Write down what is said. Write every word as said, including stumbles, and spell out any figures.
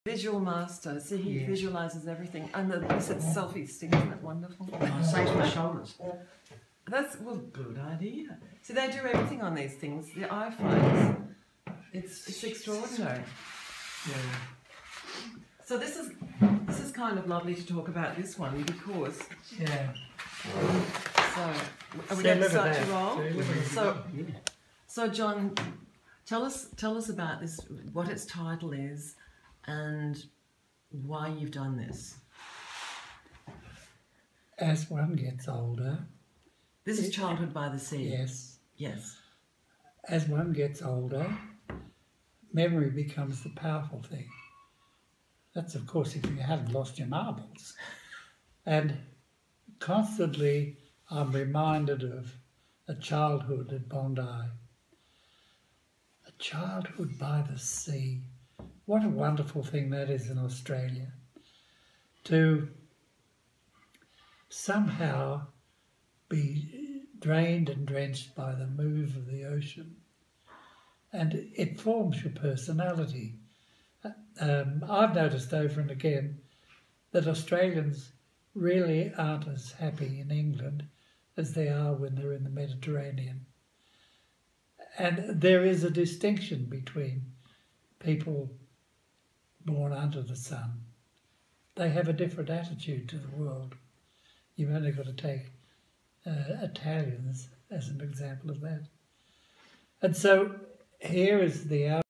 Visual master. See, he Yes. visualises everything. And the, he said selfie stick. Isn't that wonderful? I saves my shoulders. That's, well, good idea. See, they do everything on these things. The iPhones. It's it's extraordinary. Yeah. So this is this is kind of lovely to talk about this one because Yeah. so are we See, going to look at start that. to roll? See, look at that. So Yeah. so John, tell us tell us about this, what its title is, and why you've done this. As one gets older, This is Childhood by the Sea. yes, Yes. as one gets older, memory becomes the powerful thing. That's, of course, if you haven't lost your marbles. And constantly I'm reminded of a childhood at Bondi. A childhood by the sea. What a wonderful thing that is in Australia. To somehow be drained and drenched by the move of the ocean. And it forms your personality. Um, I've noticed over and again that Australians really aren't as happy in England as they are when they're in the Mediterranean. And there is a distinction between people born under the sun. They have a different attitude to the world. You've only got to take uh, Italians as an example of that. And so here is the